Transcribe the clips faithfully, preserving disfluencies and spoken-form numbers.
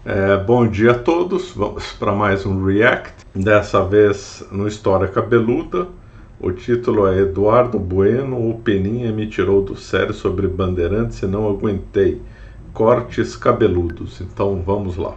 É, bom dia a todos, vamos para mais um React, dessa vez no História Cabeluda. O título é Eduardo Bueno, o Peninha me tirou do sério sobre Bandeirantes e não aguentei, cortes cabeludos. Então vamos lá.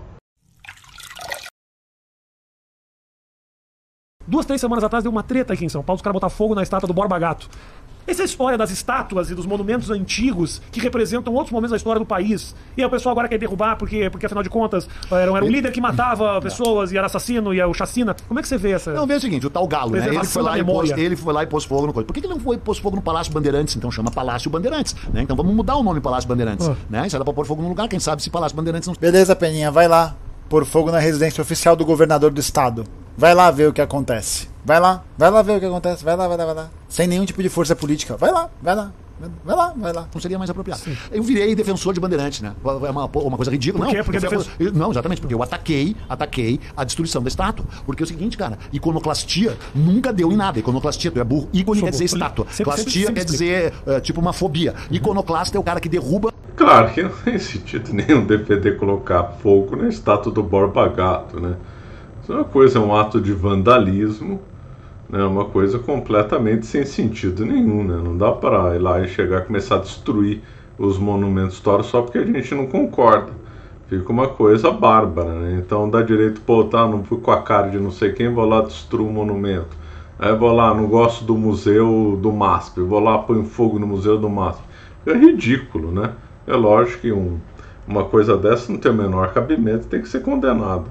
Duas, três semanas atrás deu uma treta aqui em São Paulo, os caras botaram fogo na estátua do Borba Gato. Essa é a história das estátuas e dos monumentos antigos que representam outros momentos da história do país. E aí o pessoal agora quer derrubar porque, porque afinal de contas, era, era um líder que matava pessoas e era assassino e era o chacina. Como é que você vê essa... Não, vê o seguinte, o tal Galo, né? Ele foi, lá e pôs, ele foi lá e pôs fogo no coisa. Por que ele não foi pôs fogo no Palácio Bandeirantes? Então chama Palácio Bandeirantes, né? Então vamos mudar o nome Palácio Bandeirantes, oh. né? Se era pra pôr fogo no lugar, quem sabe se Palácio Bandeirantes não... Beleza, Peninha, vai lá. Pôr fogo na residência oficial do governador do estado. Vai lá ver o que acontece. Vai lá, vai lá ver o que acontece. Vai lá, vai lá, vai lá. Sem nenhum tipo de força política. Vai lá, vai lá. Vai lá, vai lá. Não seria mais apropriado. Sim. Eu virei defensor de Bandeirantes, né? É uma, uma coisa ridícula. Por quê? Não, porque defensor... não, exatamente, porque eu ataquei, ataquei a destruição da estátua. Porque é o seguinte, cara, iconoclastia nunca deu em nada. Iconoclastia, tu é burro. Ícone quer dizer estátua. Sempre, Clastia sempre, sempre, quer dizer, uh, tipo, uma fobia. Uhum. Iconoclasta é o cara que derruba... Claro que não tem sentido nenhum defender colocar fogo na estátua do Borba Gato, né? Isso é uma coisa, é um ato de vandalismo, né? Uma coisa completamente sem sentido nenhum, né? Não dá para ir lá e chegar e começar a destruir os monumentos históricos só porque a gente não concorda. Fica uma coisa bárbara, né? Então dá direito, pô, tá, não fui com a cara de não sei quem, vou lá destruir o monumento. Aí vou lá, não gosto do museu do M A S P, vou lá, põe fogo no museu do M A S P. É ridículo, né? É lógico que um, uma coisa dessa não tem o menor cabimento, tem que ser condenado.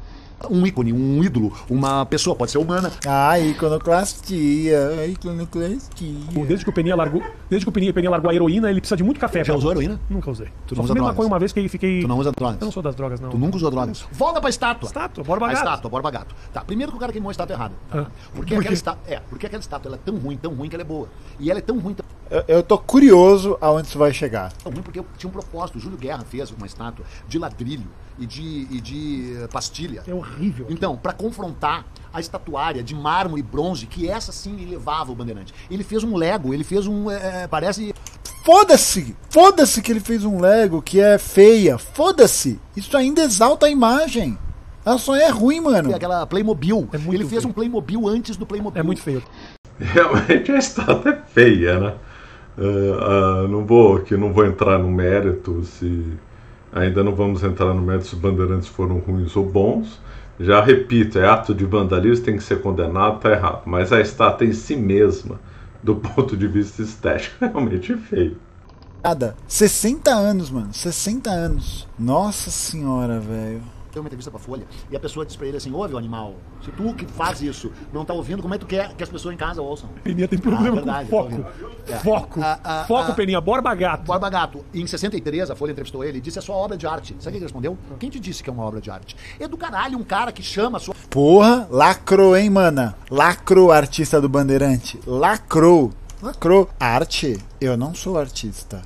Um ícone, um ídolo, uma pessoa, pode ser humana. Ah, iconoclastia, iconoclastia. Desde que o Peninha largou, desde que o Peninha, Peninha largou a heroína, ele precisa de muito café. Já usou heroína? Nunca usei. Tu não usa drogas? Maconha uma vez que fiquei... Tu não usa drogas? Eu não sou das drogas, não. Tu nunca usou drogas? Volta pra estátua. Estátua, Borba Gato. A estátua, Borba Gato. Tá, primeiro que o cara queimou a estátua errada. Tá? Ah. Porque, Por aquela estátua, é, porque aquela estátua ela é tão ruim, tão ruim que ela é boa. E ela é tão ruim... Tão... Eu, eu tô curioso aonde isso vai chegar. Tão ruim porque tinha um propósito. O Júlio Guerra fez uma estátua de ladrilho e de, e de uh, pastilha. É horrível. Então, pra confrontar a estatuária de mármore e bronze, que essa sim elevava o Bandeirante. Ele fez um Lego, ele fez um... É, parece... Foda-se! Foda-se que ele fez um Lego que é feia. Foda-se! Isso ainda exalta a imagem. Ela só é ruim, mano. É aquela Playmobil. É muito ele fez feio. um Playmobil antes do Playmobil. É muito feio. Realmente a estátua é feia, né? Uh, uh, não vou, que não vou entrar no mérito se... Ainda não vamos entrar no mérito se os bandeirantes foram ruins ou bons. Já repito, é ato de vandalismo, tem que ser condenado, tá errado. Mas a estátua em si mesma, do ponto de vista estético, realmente é feio. sessenta anos, mano. sessenta anos. Nossa senhora, velho. Deu uma entrevista pra Folha e a pessoa disse pra ele assim: ouve, o animal, se tu que faz isso não tá ouvindo, como é que tu quer que as pessoas em casa ouçam? Peninha tem problema ah, verdade, com foco. É. Foco. Ah, ah, foco, ah, Peninha. Borba Gato. Borba Gato. Em sessenta e três, a Folha entrevistou ele e disse: é sua obra de arte. Sabe o que ele respondeu? Quem te disse que é uma obra de arte? É do caralho um cara que chama a sua... Porra, lacrou, hein, mana? Lacrou, artista do Bandeirante. Lacrou. Lacrou. Arte? Eu não sou artista.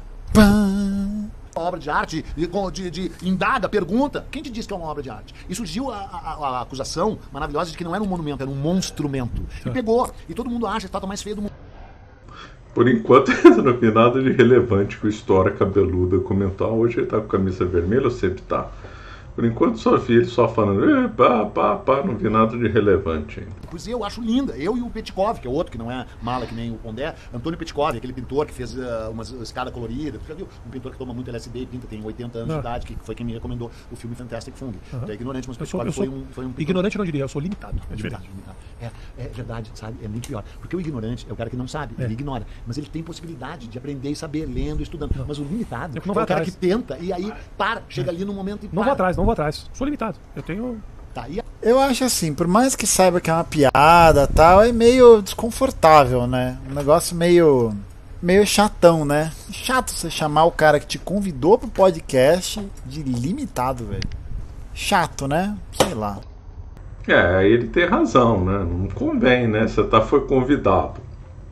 Pã... obra de arte, de, de, de indaga, pergunta, quem te disse que é uma obra de arte? E surgiu a, a, a acusação maravilhosa de que não era um monumento, era um monstrumento. E pegou, e todo mundo acha a estátua mais feia do mundo. Por enquanto, não vi nada de relevante com História Cabeluda comentar. Hoje ele tá com camisa vermelha, ou sempre tá. Por enquanto só vi ele só falando, pá, pá, pá, não vi nada de relevante ainda. Pois eu acho linda. Eu e o Petkov, que é outro que não é mala que nem o Pondé, Antônio Petkov, aquele pintor que fez uh, uma escada colorida. Tu já viu? Um pintor que toma muito L S D e pinta, tem oitenta anos ah. de idade, que foi quem me recomendou o filme Fantastic Fung. Uhum. É ignorante, mas o Petkov foi um, foi um pintor. Ignorante não diria, eu sou limitado. É limitado, limitado. É, é verdade, sabe? É muito pior. Porque o ignorante é o cara que não sabe, é. ele ignora. Mas ele tem possibilidade de aprender e saber, lendo, estudando. Não. Mas o limitado é, não vai o cara atrás. que tenta e aí para, chega é. ali no momento e não para. vou atrás, não vou atrás. Sou limitado. Eu tenho... Tá, e a... Eu acho assim, por mais que saiba que é uma piada e tal, é meio desconfortável, né? Um negócio meio... meio chatão, né? Chato você chamar o cara que te convidou pro podcast de limitado, velho. Chato, né? Sei lá. É, aí ele tem razão, né? Não convém, né? Você tá, foi convidado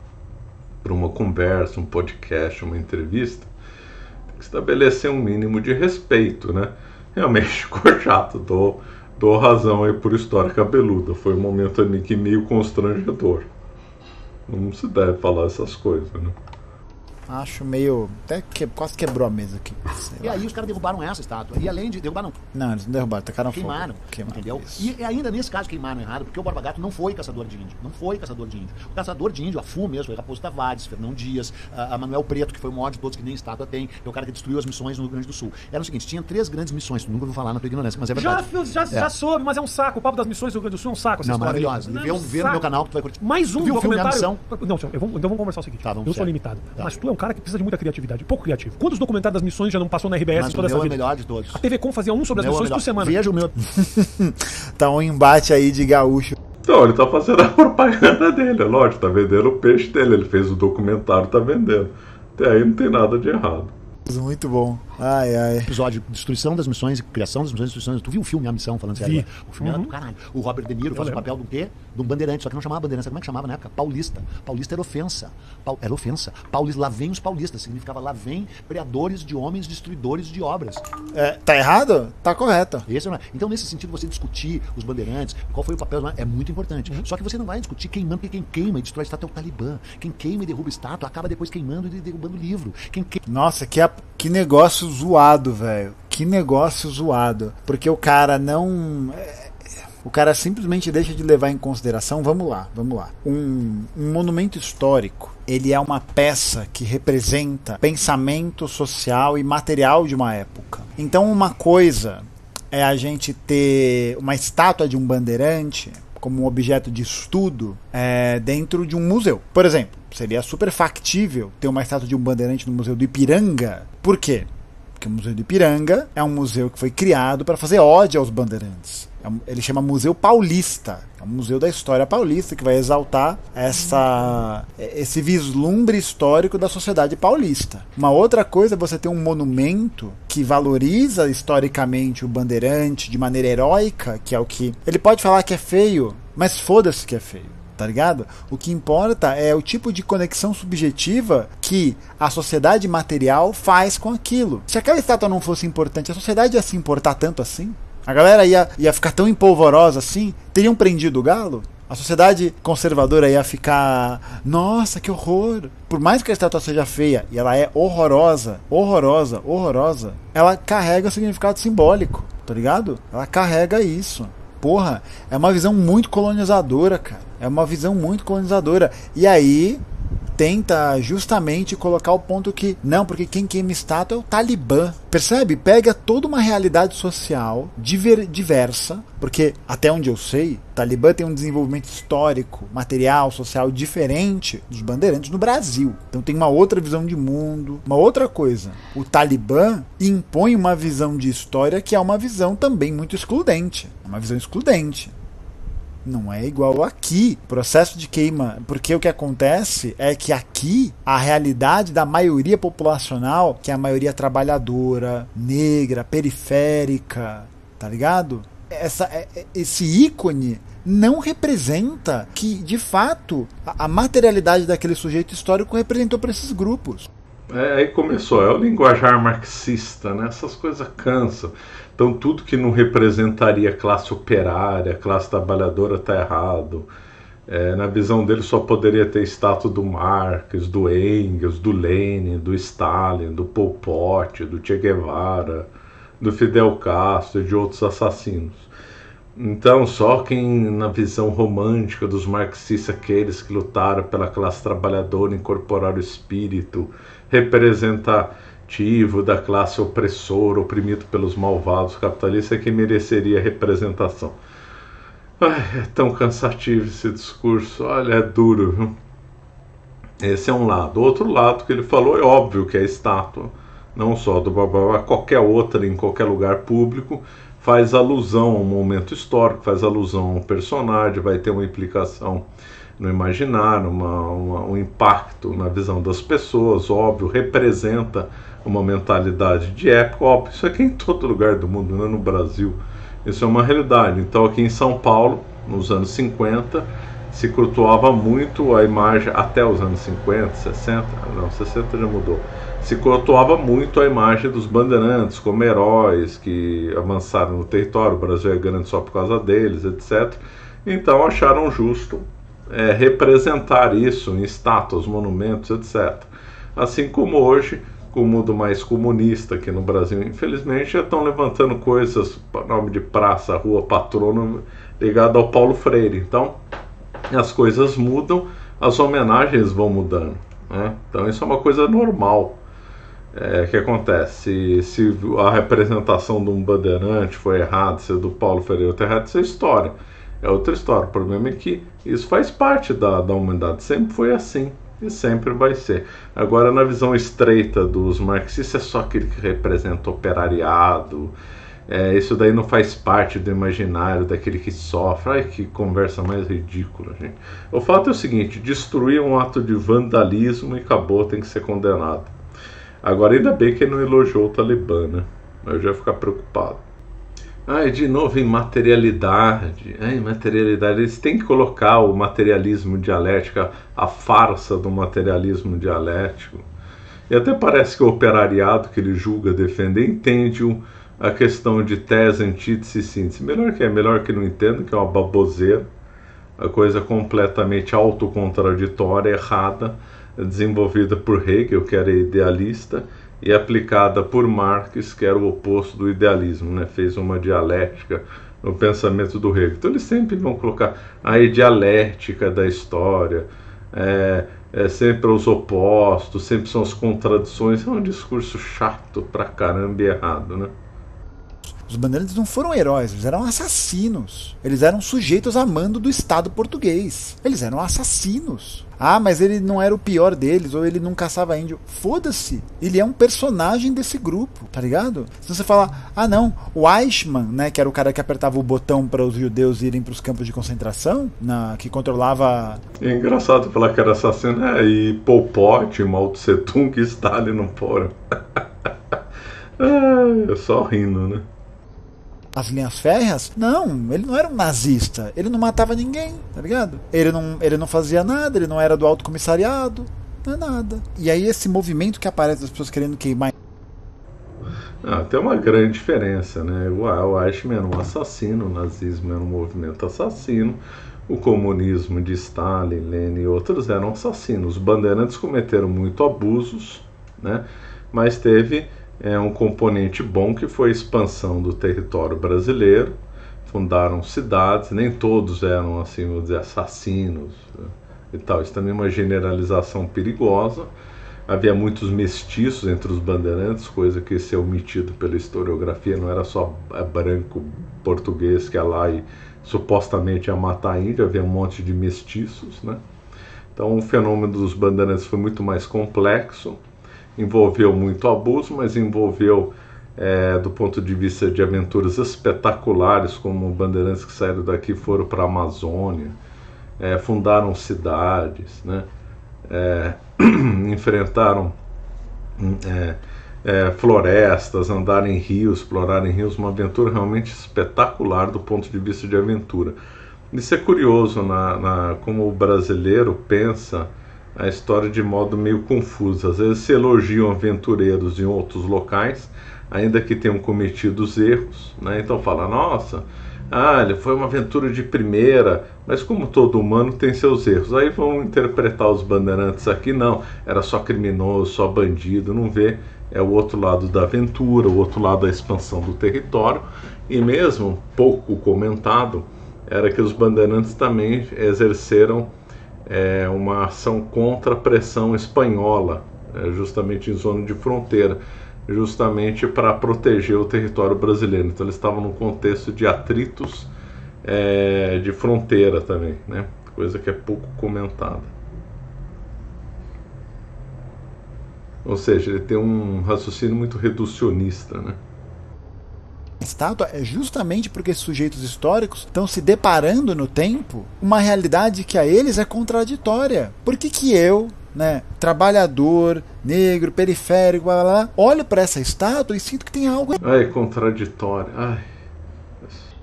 para uma conversa, um podcast, uma entrevista, tem que estabelecer um mínimo de respeito, né? Realmente ficou chato, dou, dou razão aí por História Cabeluda. Foi um momento ali que meio constrangedor. Não se deve falar essas coisas, né? Acho meio... Até que quase quebrou a mesa aqui. E lá. Aí os caras derrubaram essa estátua. E além de... Derrubaram... Não, eles não derrubaram, tacaram fogo. Queimaram. Queimaram. Entendeu? E, e ainda nesse caso queimaram errado, porque o Borba Gato não foi caçador de índio. Não foi caçador de índio. O caçador de índio, a F U mesmo, foi Raposo Tavares, Fernão Dias, a, a Manuel Preto, que foi o maior de todos, que nem estátua tem, que é o cara que destruiu as missões no Rio Grande do Sul. Era o seguinte, tinha três grandes missões, nunca vou falar na tua ignorância, mas é verdade. Já, já, é. já soube, mas é um saco. O papo das missões do Rio Grande do Sul é um saco. Essa não, história maravilhosa. Vê, um vê no meu canal que tu vai curtir. Mais um viu documentário. O filme, não, eu vou, então vamos conversar o seguinte. Tá, eu sou sério. limitado. Tá. Mas tu é um cara que precisa de muita criatividade. Pouco criativo. Quantos documentários das missões já não passou na R B S mas toda o essa meu vida? É o melhor de todos. A T V Com fazia um sobre as missões é por semana. Veja o meu. Tá um embate aí de gaúcho. Então, ele tá fazendo a propaganda dele, é lógico, tá vendendo o peixe dele. Ele fez o documentário, tá vendendo. Até aí não tem nada de errado. Muito bom. Ai, ai. Episódio Destruição das Missões, Criação das Missões e Destruição. Tu viu o filme A Missão, falando sério? O filme uhum. era do caralho. O Robert De Niro faz o papel de um quê? De um bandeirante, só que não chamava bandeirante. Sabe como é que chamava na época? Paulista. Paulista era ofensa. Pa... Era ofensa. Paulista, lá vem os paulistas. Significava lá vem preadores de homens, destruidores de obras. É, tá errado? Tá correto. Esse é... Então, nesse sentido, você discutir os bandeirantes, qual foi o papel, é muito importante. Uhum. Só que você não vai discutir queimando, porque quem queima e destrói a estátua é o Talibã. Quem queima e derruba a estátua acaba depois queimando e derrubando o livro. Quem que... Nossa, que, a... que negócio zoado, velho. Que negócio zoado. Porque o cara não... O cara simplesmente deixa de levar em consideração, vamos lá, vamos lá. Um, um monumento histórico, ele é uma peça que representa pensamento social e material de uma época. Então uma coisa é a gente ter uma estátua de um bandeirante como um objeto de estudo é, dentro de um museu. Por exemplo, seria super factível ter uma estátua de um bandeirante no Museu do Ipiranga. Por quê? Porque o Museu do Ipiranga é um museu que foi criado para fazer ódio aos bandeirantes. Ele chama Museu Paulista. É um museu da história paulista que vai exaltar essa, esse vislumbre histórico da sociedade paulista. Uma outra coisa é você ter um monumento que valoriza historicamente o bandeirante de maneira heróica, que é o que... Ele pode falar que é feio, mas foda-se que é feio. Tá ligado? O que importa é o tipo de conexão subjetiva que a sociedade material faz com aquilo. Se aquela estátua não fosse importante, a sociedade ia se importar tanto assim? A galera ia, ia ficar tão empolvorosa assim? Teriam prendido o galo? A sociedade conservadora ia ficar... Nossa, que horror! Por mais que a estátua seja feia, e ela é horrorosa, horrorosa, horrorosa, ela carrega significado simbólico, tá ligado? Ela carrega isso. Porra, é uma visão muito colonizadora, cara. É uma visão muito colonizadora. E aí tenta justamente colocar o ponto que não, porque quem queima estátua é o Talibã. Percebe? Pega toda uma realidade social diver, diversa, porque até onde eu sei, o Talibã tem um desenvolvimento histórico, material, social diferente dos bandeirantes no Brasil. Então tem uma outra visão de mundo, uma outra coisa. O Talibã impõe uma visão de história que é uma visão também muito excludente. É uma visão excludente. Não é igual aqui, processo de queima, porque o que acontece é que aqui a realidade da maioria populacional, que é a maioria trabalhadora, negra, periférica, tá ligado? Essa, esse ícone não representa que, de fato, a materialidade daquele sujeito histórico representou para esses grupos. É, aí começou, é o linguajar marxista, né? Essas coisas cansam. Então tudo que não representaria classe operária, classe trabalhadora está errado. É, na visão dele só poderia ter estátua do Marx, do Engels, do Lenin, do Stalin, do Pol Pot, do Che Guevara, do Fidel Castro e de outros assassinos. Então só quem na visão romântica dos marxistas, aqueles que lutaram pela classe trabalhadora, incorporar o espírito representativo da classe opressora, oprimido pelos malvados capitalistas, é que mereceria representação. Ai, é tão cansativo esse discurso, olha, é duro, viu? Esse é um lado. Outro lado que ele falou é óbvio que a estátua, não só do Borba, qualquer outra em qualquer lugar público, faz alusão a um momento histórico, faz alusão a um personagem, vai ter uma implicação no imaginário, uma, uma, um impacto na visão das pessoas, óbvio, representa uma mentalidade de época, óbvio, isso aqui em todo lugar do mundo, não é no Brasil, isso é uma realidade. Então aqui em São Paulo, nos anos cinquenta, se cultuava muito a imagem, até os anos cinquenta, sessenta, não, sessenta já mudou, se cultuava muito a imagem dos bandeirantes como heróis que avançaram no território, o Brasil é grande só por causa deles, etcétera. Então acharam justo é, representar isso em estátuas, monumentos, etcétera. Assim como hoje, com o mundo mais comunista aqui no Brasil, infelizmente, já estão levantando coisas, nome de praça, rua patrono, ligado ao Paulo Freire. Então, as coisas mudam, as homenagens vão mudando, né? Então isso é uma coisa normal. É, que acontece, se, se a representação de um bandeirante foi errada, se a do Paulo Freire foi errada, isso é história, é outra história. O problema é que isso faz parte da, da humanidade, sempre foi assim e sempre vai ser. Agora, na visão estreita dos marxistas, é só aquele que representa o operariado, é, isso daí não faz parte do imaginário daquele que sofre. Ai, que conversa mais ridícula, gente. O fato é o seguinte: destruir um ato de vandalismo e acabou, tem que ser condenado. Agora, ainda bem que ele não elogiou o Talibã, né? Eu já ia ficar preocupado. Ai, de novo, imaterialidade. Ai, imaterialidade. Eles têm que colocar o materialismo dialético, a farsa do materialismo dialético. E até parece que o operariado que ele julga defender entende o, a questão de tese, antítese e síntese. Melhor que é, melhor que não entenda, que é uma baboseira. A coisa completamente autocontraditória, errada, desenvolvida por Hegel, que era idealista, e aplicada por Marx, que era o oposto do idealismo, né? Fez uma dialética no pensamento do Hegel. Então eles sempre vão colocar a dialética da história, é, é sempre os opostos, sempre são as contradições. É um discurso chato pra caramba e errado, né? Os bandeirantes não foram heróis, eles eram assassinos. Eles eram sujeitos a mando do Estado português. Eles eram assassinos. Ah, mas ele não era o pior deles, ou ele não caçava índio. Foda-se. Ele é um personagem desse grupo, tá ligado? Se você falar, ah não, o Eichmann, né, que era o cara que apertava o botão para os judeus irem para os campos de concentração, na, que controlava... É engraçado falar que era assassino, é, e Pol Pot, Mao Tse Tung e Stalin não foram. É só rindo, né? As linhas férreas? Não, ele não era um nazista. Ele não matava ninguém, tá ligado? Ele não, ele não fazia nada, ele não era do alto comissariado, não é nada. E aí esse movimento que aparece das pessoas querendo queimar... Ah, tem uma grande diferença, né? O Eichmann era um assassino, o nazismo era um movimento assassino, o comunismo de Stalin, Lenin e outros eram assassinos. Os bandeirantes cometeram muito abusos, né? Mas teve... É um componente bom, que foi a expansão do território brasileiro. Fundaram cidades, nem todos eram, assim, vamos dizer, assassinos, né, e tal. Isso também é uma generalização perigosa. Havia muitos mestiços entre os bandeirantes, coisa que isso é omitido pela historiografia. Não era só branco português que ia lá e supostamente ia matar a Índia, havia um monte de mestiços, né? Então o fenômeno dos bandeirantes foi muito mais complexo. Envolveu muito abuso, mas envolveu, é, do ponto de vista de aventuras espetaculares, como bandeirantes que saíram daqui foram para a Amazônia, é, fundaram cidades, né? É, enfrentaram é, é, florestas, andaram em rios, exploraram em rios, uma aventura realmente espetacular do ponto de vista de aventura. Isso é curioso, na, na, como o brasileiro pensa a história de modo meio confuso. Às vezes se elogiam aventureiros em outros locais, ainda que tenham cometido os erros, né? Então fala, nossa, ah, ele foi uma aventura de primeira, mas como todo humano tem seus erros. Aí vão interpretar os bandeirantes aqui, não, era só criminoso, só bandido, não vê, é o outro lado da aventura, o outro lado da expansão do território. E mesmo, pouco comentado, era que os bandeirantes também exerceram É uma ação contra a pressão espanhola, é, justamente em zona de fronteira, justamente para proteger o território brasileiro. Então eles estavam num contexto de atritos é, de fronteira também, né? Coisa que é pouco comentada. Ou seja, ele tem um raciocínio muito reducionista, né? Estátua é justamente porque esses sujeitos históricos estão se deparando no tempo uma realidade que a eles é contraditória. Por que que eu, né, trabalhador, negro, periférico, blá, blá, blá, olho para essa estátua e sinto que tem algo Ai, contraditório. Ai.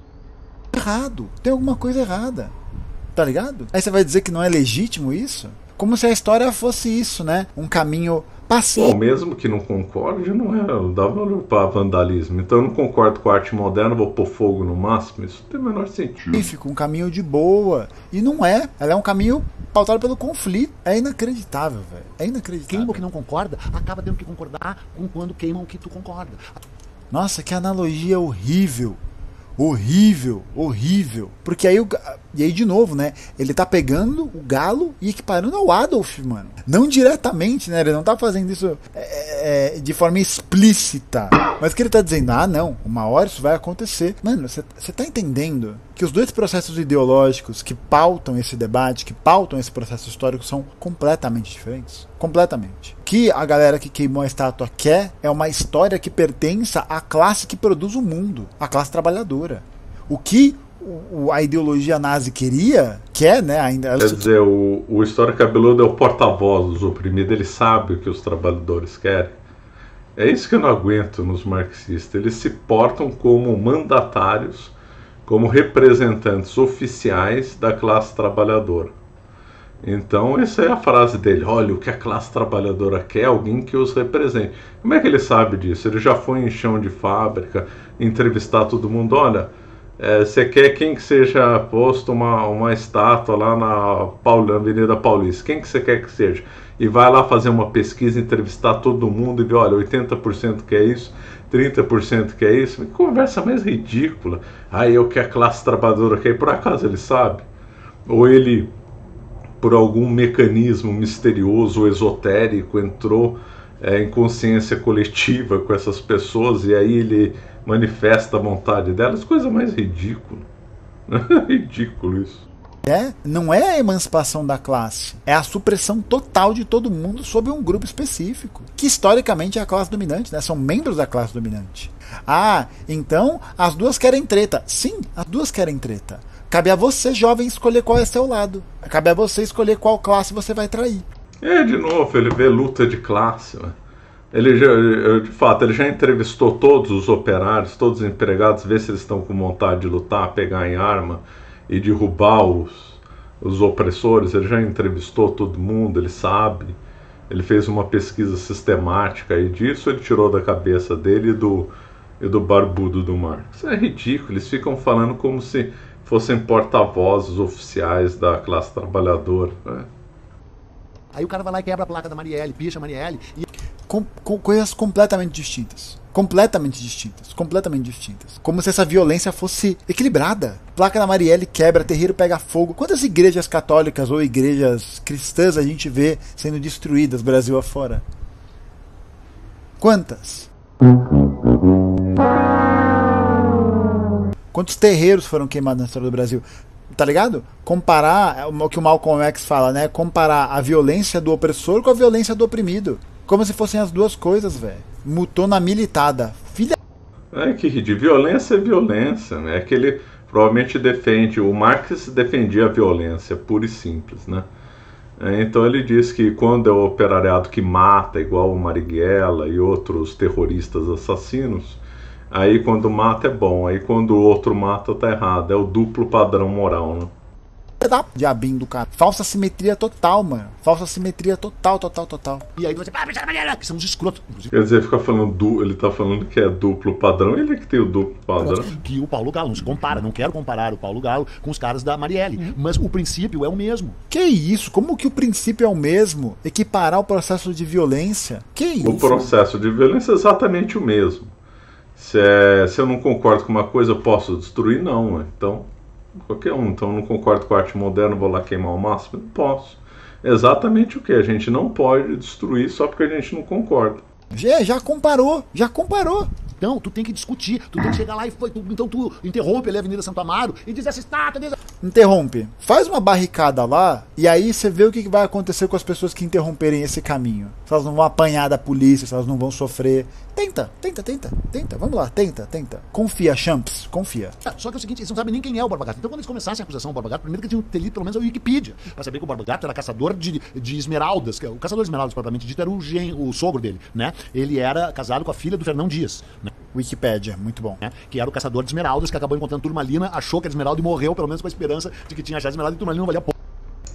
errado, tem alguma coisa errada, tá ligado? Aí você vai dizer que não é legítimo isso? Como se a história fosse isso, né? Um caminho pacífico. Bom, mesmo que não concorde, não é, não dá valor para vandalismo. Então eu não concordo com a arte moderna, vou pôr fogo no máximo, isso não tem o menor sentido. Um caminho de boa. E não é, ela é um caminho pautado pelo conflito. É inacreditável, velho. É inacreditável. Queima o que não concorda, acaba tendo que concordar com quando queimam o que tu concorda. Nossa, que analogia horrível. Horrível, horrível. Porque aí, o, e aí de novo, né? Ele tá pegando o Galo e equiparando ao Adolf, mano. Não diretamente, né? Ele não tá fazendo isso é, é, de forma explícita. Mas que ele tá dizendo, ah, não, uma hora isso vai acontecer. Mano, você tá entendendo que os dois processos ideológicos que pautam esse debate, que pautam esse processo histórico, são completamente diferentes? Completamente. Que a galera que queimou a estátua quer é uma história que pertença à classe que produz o mundo, a classe trabalhadora. O que o, a ideologia nazi queria, quer, né? Ainda. Quer dizer, o, o histórico cabeludo é o porta-voz dos oprimidos, ele sabe o que os trabalhadores querem. É isso que eu não aguento nos marxistas. Eles se portam como mandatários, como representantes oficiais da classe trabalhadora. Então, essa é a frase dele. Olha, o que a classe trabalhadora quer é alguém que os represente. Como é que ele sabe disso? Ele já foi em chão de fábrica, entrevistar todo mundo. Olha, é, você quer quem que seja posto uma, uma estátua lá na Paul, Avenida Paulista? Quem que você quer que seja? E vai lá fazer uma pesquisa, entrevistar todo mundo e ver, olha, oitenta por cento quer isso, trinta por cento quer isso. Que conversa mais ridícula. Ah, eu que a classe trabalhadora quer. Por acaso ele sabe? Ou ele, por algum mecanismo misterioso ou esotérico, entrou é, em consciência coletiva com essas pessoas e aí ele manifesta a vontade delas? Coisa mais ridícula. Ridículo isso. É, não é a emancipação da classe, é a supressão total de todo mundo sob um grupo específico, que historicamente é a classe dominante, né? São membros da classe dominante. Ah, então as duas querem treta. Sim, as duas querem treta. Cabe a você, jovem, escolher qual é seu lado. Cabe a você escolher qual classe você vai trair. É, de novo, ele vê luta de classe. Né? Ele já, de fato, ele já entrevistou todos os operários, todos os empregados, ver se eles estão com vontade de lutar, pegar em arma e derrubar os, os opressores. Ele já entrevistou todo mundo, ele sabe. Ele fez uma pesquisa sistemática e disso ele tirou da cabeça dele e do, e do barbudo do Marx. Isso é ridículo, eles ficam falando como se fossem porta-vozes oficiais da classe trabalhadora. Né? Aí o cara vai lá e quebra a placa da Marielle, picha a Marielle. E... Com, com coisas completamente distintas. Completamente distintas. Completamente distintas. Como se essa violência fosse equilibrada. Placa da Marielle quebra, terreiro pega fogo. Quantas igrejas católicas ou igrejas cristãs a gente vê sendo destruídas Brasil afora? Quantas? Quantos terreiros foram queimados na história do Brasil? Tá ligado? Comparar, o que o Malcolm X fala, né? Comparar a violência do opressor com a violência do oprimido. Como se fossem as duas coisas, velho. Mutou na militada. Filha... É que de violência é violência, né? É que ele provavelmente defende... O Marx defendia a violência pura e simples, né? É, então ele diz que quando é o operariado que mata, igual o Marighella e outros terroristas assassinos... Aí quando mata é bom, aí quando o outro mata tá errado. É o duplo padrão moral, né? Diabinho do cara. Falsa simetria total, mano. Falsa simetria total, total, total. E aí você vai dizer, ah, que são os escrotos. Quer dizer, fica falando du... ele tá falando que é duplo padrão, ele é que tem o duplo padrão. Que o Paulo Galo, não se compara, não quero comparar o Paulo Galo com os caras da Marielle, uhum. Mas o princípio é o mesmo. Que isso? Como que o princípio é o mesmo? Equiparar o processo de violência? Que isso? O processo de violência é exatamente o mesmo. Se, é... Se eu não concordo com uma coisa, eu posso destruir? Não, então... Qualquer um, então eu não concordo com a arte moderna, vou lá queimar o máximo? Não posso. É exatamente o que? A gente não pode destruir só porque a gente não concorda. Já, já comparou, já comparou. Então, tu tem que discutir, tu tem que chegar lá e foi, tu, então tu interrompe ali a Avenida Santo Amaro e diz essa estátua... Diz... Interrompe. Faz uma barricada lá e aí você vê o que vai acontecer com as pessoas que interromperem esse caminho. Se elas não vão apanhar da polícia, se elas não vão sofrer. Tenta, tenta, tenta, tenta. Vamos lá, tenta, tenta. Confia, Champs, confia. Só que é o seguinte, eles não sabem nem quem é o Borba Gato. Então quando eles começassem a acusação do Borba Gato, primeiro que eles tinham que ter lido pelo menos a Wikipedia, pra saber que o Borba Gato era caçador de, de esmeraldas. O caçador de esmeraldas, propriamente dito, era o, gen, o sogro dele, né? Ele era casado com a filha do Fernão Dias, né? Wikipédia, muito bom. É, que era o caçador de esmeraldas, que acabou encontrando Turmalina, achou que era esmeralda e morreu, pelo menos com a esperança de que tinha achado esmeralda e Turmalina não valia pouco.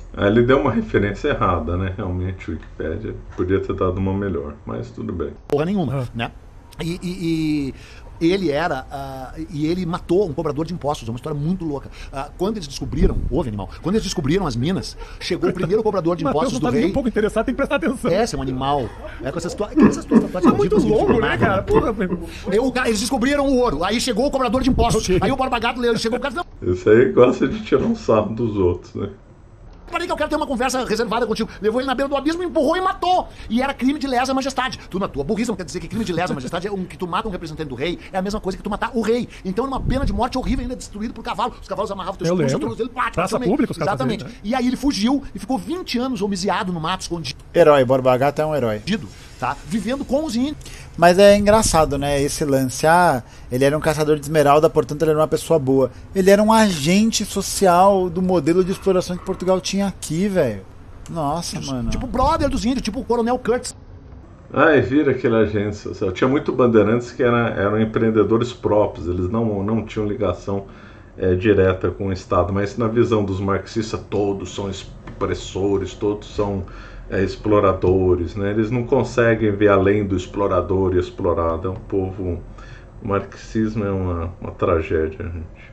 Ah, ele deu uma referência errada, né? Realmente, o Wikipedia podia ter dado uma melhor, mas tudo bem. Porra nenhuma, né? E, e, e ele era, uh, e ele matou um cobrador de impostos, é uma história muito louca. Uh, quando eles descobriram, ouve animal, quando eles descobriram as minas, chegou o primeiro cobrador de impostos do tá rei. um pouco interessado, tem que prestar atenção. É, é um animal. É com essas tuas tatuagens. É muito longo, né, cara? Porra, Eu, eles descobriram o ouro, aí chegou o cobrador de impostos, aí o Borba Gato leu, chegou o cara, não. Esse aí gosta de tirar um sarro dos outros, né? Parei que eu quero ter uma conversa reservada contigo. Levou ele na beira do abismo, empurrou e matou. E era crime de lesa majestade. Tu na tua burrice não quer dizer que crime de lesa majestade é um que tu mata um representante do rei, é a mesma coisa que tu matar o rei. Então é uma pena de morte horrível, ainda destruído por cavalo. Os cavalos amarravam teus pulsos, os tornozelos, pá, praça pública, os caras exatamente. faziam, né? E aí ele fugiu e ficou vinte anos homiziado no mato, escondido, Herói, Borba Gato é um herói. tá? Vivendo com os índios. Mas é engraçado, né? Esse lance. Ah, ele era um caçador de esmeralda, portanto ele era uma pessoa boa. Ele era um agente social do modelo de exploração que Portugal tinha aqui, velho. Nossa, mano. Tipo brother dos índios, tipo o Coronel Kurtz. Ah, e vira aquele agente social. Tinha muito bandeirantes que era, eram empreendedores próprios, eles não, não tinham ligação é, direta com o Estado, mas na visão dos marxistas todos são expressores, todos são é, exploradores, né? Eles não conseguem ver além do explorador e explorado. É um povo... O marxismo é uma, uma tragédia, gente.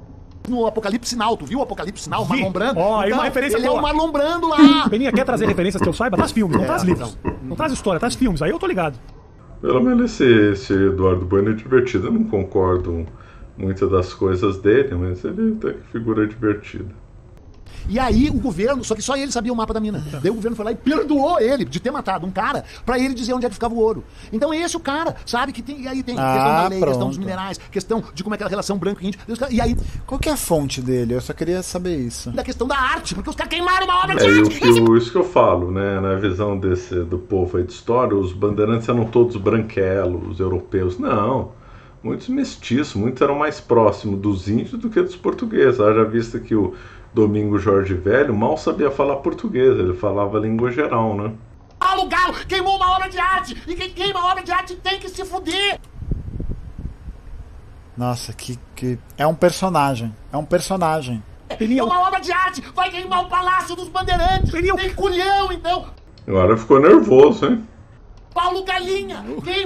No Apocalipse Sinal, tu viu o Apocalipse Sinal, o Marlon Brando? Ó, aí Então, uma referência ele boa. é o Marlon Brando lá. Peninha, quer trazer referências que eu saiba? Traz filmes, não É, traz livros. não. Não traz história, traz filmes. Aí eu tô ligado. Pelo menos esse, esse Eduardo Bueno é divertido. Eu não concordo muito das coisas dele, mas ele até que figura divertida. E aí o governo, só que só ele sabia o mapa da mina. Daí o governo foi lá e perdoou ele de ter matado um cara pra ele dizer onde é que ficava o ouro. Então esse é o cara, sabe? Que tem, e aí tem Ah, questão da lei, pronto. questão dos minerais, questão de como é aquela relação branco e índio. E aí Qual que é a fonte dele? Eu só queria saber isso. da questão da arte, porque os caras queimaram uma obra de É e o arte. que eu, isso que eu falo, né? Na visão desse, do povo aí de história, os bandeirantes eram todos branquelos, europeus. Não. Muitos mestiços, muitos eram mais próximos dos índios do que dos portugueses. Haja vista que o Domingo Jorge Velho mal sabia falar português, ele falava a língua geral, né? Paulo Galo queimou uma obra de arte. E quem queima obra de arte tem que se fuder. Nossa, que, que... É um personagem. É um personagem. Peninha, É uma obra de arte. Vai queimar o Palácio dos Bandeirantes. Peninha, Tem culhão, então. Agora ficou nervoso, hein? Paulo Galinha. Queima.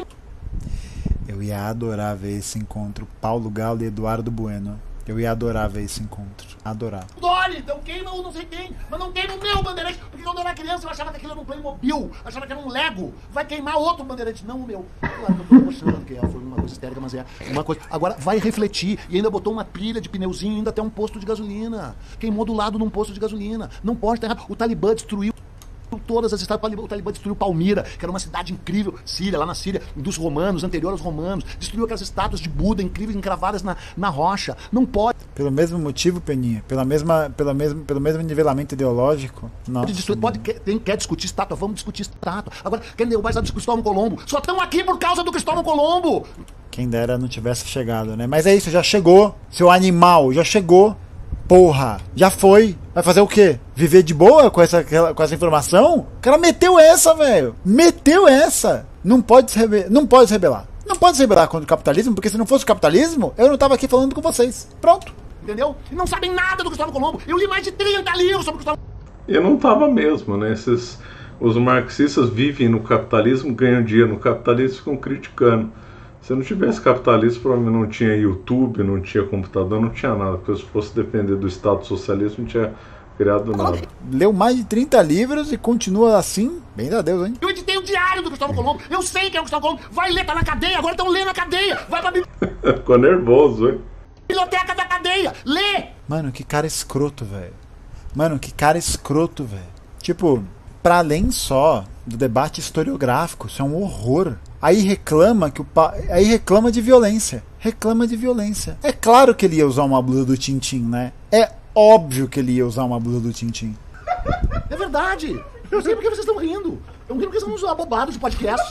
Eu ia adorar ver esse encontro. Paulo Galo e Eduardo Bueno. Eu ia adorar ver esse encontro. Adorar. Dória, então queima o não sei quem, mas não queima o meu bandeirante, porque quando eu era criança eu achava que aquilo era um Playmobil, achava que era um Lego, vai queimar outro bandeirante, não o meu. Claro que eu tô mostrando, porque foi uma coisa histérica, mas é uma coisa. Agora vai refletir, e ainda botou uma pilha de pneuzinho, ainda até um posto de gasolina. Queimou do lado num posto de gasolina. Não pode estar errado. O Talibã destruiu todas as cidades. O Talibã destruiu Palmira, que era uma cidade incrível, Síria, lá na Síria, dos romanos, anterior aos romanos. Destruiu aquelas estátuas de Buda incríveis, encravadas na, na rocha. Não pode. Pelo mesmo motivo, Peninha, pela mesma, pela mesma, pelo mesmo nivelamento ideológico. Nossa, Pode destruir, pode, quer, tem, quer discutir estátua, vamos discutir estátua. Agora, quer derrubar a estátua do Cristóvão Colombo. Só estão aqui por causa do Cristóvão Colombo. Quem dera não tivesse chegado, né? Mas é isso, já chegou. Seu animal, já chegou. Porra, já foi. Vai fazer o quê? Viver de boa com essa, com essa informação? O cara meteu essa, velho. Meteu essa. Não pode se rebelar. Não pode se rebelar. Não pode se rebelar contra o capitalismo, porque se não fosse o capitalismo, eu não tava aqui falando com vocês. Pronto. Entendeu? E não sabem nada do Cristóvão Colombo. Eu li mais de trinta livros sobre o Cristóvão E não tava mesmo, né? Esses, os marxistas vivem no capitalismo, ganham dinheiro no capitalismo e ficam criticando. Se não tivesse capitalismo, provavelmente não tinha YouTube, não tinha computador, não tinha nada. Porque se fosse depender do Estado socialista, não tinha criado nada. Leu mais de trinta livros e continua assim? Bem a Deus, hein? Eu editei o diário do Cristóvão Colombo. Eu sei quem é o Cristóvão Colombo. Vai ler, tá na cadeia. Agora estão lendo na cadeia. Vai pra Ficou nervoso, hein? biblioteca da cadeia. Lê. Mano, que cara escroto, velho. Mano, que cara escroto, velho. Tipo, pra além só do debate historiográfico, isso é um horror. Aí reclama que o pa... aí reclama de violência. Reclama de violência. É claro que ele ia usar uma blusa do Tintim, né? É óbvio que ele ia usar uma blusa do Tintim. É verdade. Eu sei porque vocês estão rindo. Estão rindo porque vocês são uns abobados de podcast.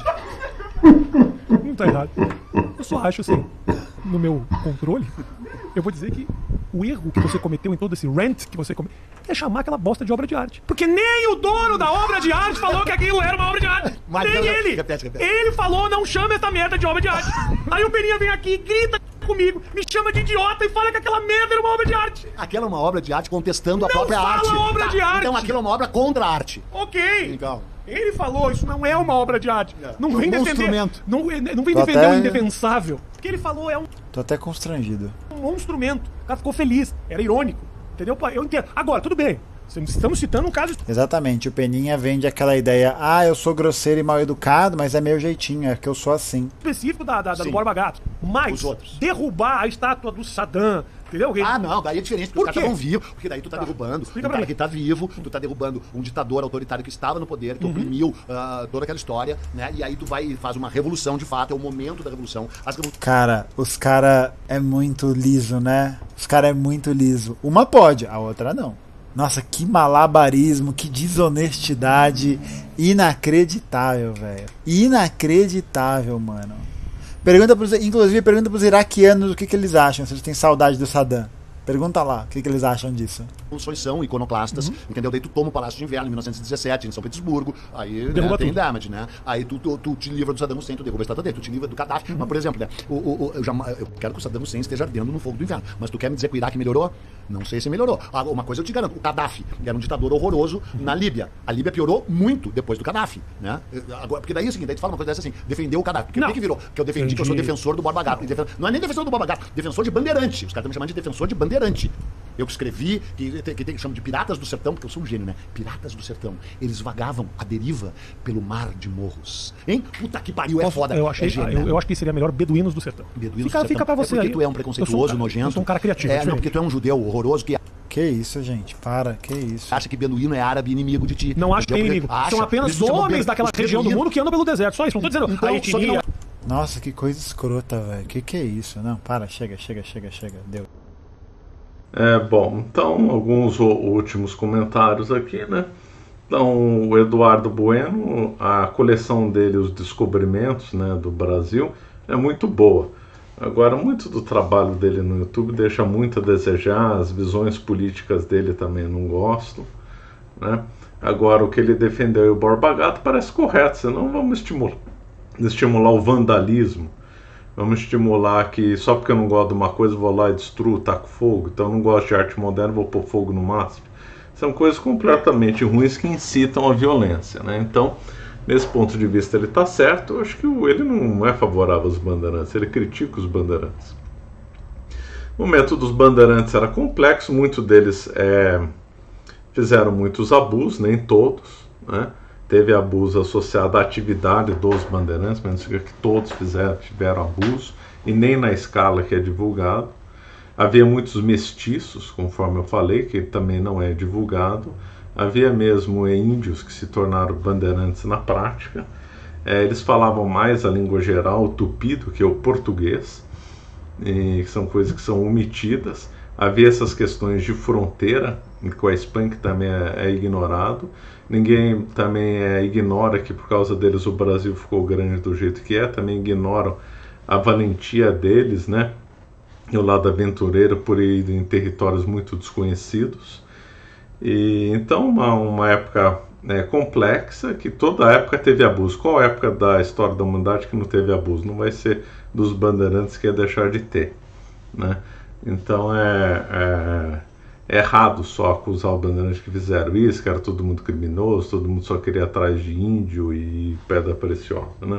Não tá errado. Eu só acho assim, no meu controle, eu vou dizer que o erro que você cometeu em todo esse rant que você cometeu é chamar aquela bosta de obra de arte. Porque nem o dono da obra de arte falou que aquilo era uma obra de arte. Mas nem não, ele. repete, repete. Ele falou, não chama essa merda de obra de arte. Aí o Peninha vem aqui e grita comigo, me chama de idiota e fala que aquela merda era uma obra de arte. Aquela é uma obra de arte contestando a Não própria fala arte. obra de arte. Então aquilo é uma obra contra a arte. Ok. Então. Ele falou, isso não é uma obra de arte. É. Não É vem um defender. instrumento. Não, não vem Tô defender até- o indefensável. O que ele falou é um, Tô até constrangido. um instrumento. O cara ficou feliz. Era irônico. Entendeu? Eu entendo. Agora, tudo bem. Estamos citando um caso Exatamente, o Peninha vende aquela ideia, ah, eu sou grosseiro e mal educado, mas é meu jeitinho, é que eu sou assim. específico da, da, da do Sim. Borba Gato. Mas Os outros. derrubar a estátua do Saddam, entendeu? Ah, não, daí é diferente, porque Por os caras quê? estavam vivos, porque daí tu tá, Tá. derrubando Explica um pra cara mim. que tá vivo, tu tá derrubando um ditador autoritário que estava no poder, Uhum. que oprimiu ah, toda aquela história, né? E aí tu vai e faz uma revolução de fato, é o momento da revolução. As revolu- Cara, os cara é muito liso, né? Os cara é muito liso. Uma pode, a outra não. Nossa, que malabarismo, que desonestidade inacreditável, velho. Inacreditável, mano. Pergunta pros, inclusive, pergunta pros iraquianos o que, que eles acham, se eles têm saudade do Saddam. Pergunta lá, o que, que eles acham disso. revoluções são iconoclastas, Uhum. entendeu? Daí tu toma o Palácio de Inverno em mil novecentos e dezessete, em São Petersburgo, aí né, Derruba tem tudo. damage, né? Aí tu, tu, tu te livra do Saddam Hussein, tu derruba a estátua dele, tu te livra do Gaddafi. Uhum. Mas, por exemplo, né, o, o, o- eu, já, eu quero que o Saddam Hussein esteja ardendo no fogo do inverno, mas tu quer me dizer que o Iraque melhorou? Não sei se melhorou. Agora, uma coisa eu te garanto, o Gaddafi era um ditador horroroso na Líbia. A Líbia piorou muito depois do Gaddafi, né? Agora, porque daí é o seguinte, daí tu fala uma coisa dessa assim, defendeu o Gaddafi. Porque o Não. que que virou? Que eu defendi, que eu sou Entendi. defensor do Borba Gato. E defen- Não é nem defensor do Borba Gato, defensor de bandeirante. Os caras estão me chamando de defensor de bandeirante. Eu que escrevi, que, que, que, que chamo de Piratas do Sertão, porque eu sou um gênio, né? Piratas do Sertão. Eles vagavam à deriva pelo mar de morros. Hein? Puta que pariu, é Posso- foda. eu, achei, é gênio, eu, né? eu acho que seria melhor Beduínos do Sertão. Beduínos fica, do fica Sertão. pra você é porque aí. tu é um Eu preconceituoso, sou um cara- nojento. Eu sou um cara criativo. É, diferente. não, porque tu é um judeu horroroso que Que isso, gente, para, que isso. acha que beduíno é árabe inimigo de ti. Não acho que é Entendeu? inimigo. Acha. São apenas Eles chamam homens bedu- daquela os região do beduínos- mundo que andam pelo deserto. Só isso. Não tô dizendo Então, a só que etnia. não- Nossa, que coisa escrota, velho. Que que é isso? Não, para, chega, chega, chega, chega. Deu. É, bom, então, alguns o- últimos comentários aqui, né? Então, o Eduardo Bueno, a coleção dele, Os Descobrimentos, né, do Brasil, é muito boa. Agora, muito do trabalho dele no YouTube deixa muito a desejar, as visões políticas dele também não gosto, né? Agora, o que ele defendeu e o Borba Gato parece correto, senão vamos estimular, estimular o vandalismo. Vamos estimular que só porque eu não gosto de uma coisa eu vou lá e destruo, taco fogo. Então eu não gosto de arte moderna, vou pôr fogo no máximo. São coisas completamente ruins que incitam a violência, né? Então, nesse ponto de vista ele está certo. Eu acho que o- ele não é favorável aos bandeirantes, ele critica os bandeirantes. O método dos bandeirantes era complexo, muitos deles é, fizeram muitos abusos, nem todos, né? Teve abuso associado à atividade dos bandeirantes, mas não significa que todos fizeram, tiveram abuso, e nem na escala que é divulgado. Havia muitos mestiços, conforme eu falei, que também não é divulgado. Havia mesmo índios que se tornaram bandeirantes na prática. É, eles falavam mais a língua geral, o tupi, do que o português, e que são coisas que são omitidas. Havia essas questões de fronteira, com a Espanha, que também é, é ignorado. Ninguém também é, ignora que por causa deles o Brasil ficou grande do jeito que é, também ignoram a valentia deles, né? E o lado aventureiro por ir em territórios muito desconhecidos. E então uma, uma época né, complexa, que toda época teve abuso. Qual época da história da humanidade que não teve abuso? Não vai ser dos bandeirantes que ia deixar de ter, né? Então é, é, é errado só acusar os bandeirantes que fizeram isso, que era todo mundo criminoso, todo mundo só queria ir atrás de índio e pedra preciosa, né?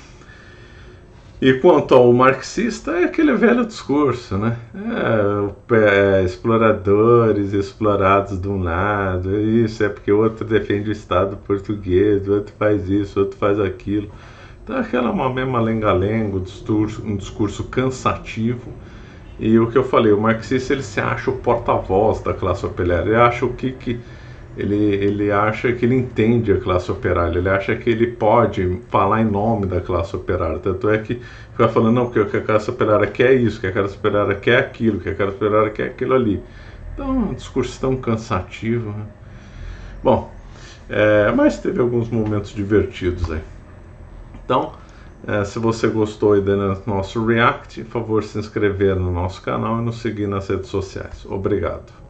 E quanto ao marxista, é aquele velho discurso, né? É, é, exploradores explorados de um lado, isso é porque o outro defende o Estado português, o outro faz isso, o outro faz aquilo. Então aquela uma mesma lenga-lenga, um discurso, um discurso cansativo. E o que eu falei, o marxista ele se acha o porta-voz da classe operária, ele acha o que que... Ele, ele acha que ele entende a classe operária, ele acha que ele pode falar em nome da classe operária. Tanto é que fica falando, não, porque o que a classe operária quer é isso, que a classe operária quer aquilo, que a classe operária quer aquilo ali. Então, é um discurso tão cansativo, né? Bom, é, mas teve alguns momentos divertidos aí. Então, é, se você gostou aí do nosso React, por favor, se inscrever no nosso canal e nos seguir nas redes sociais. Obrigado.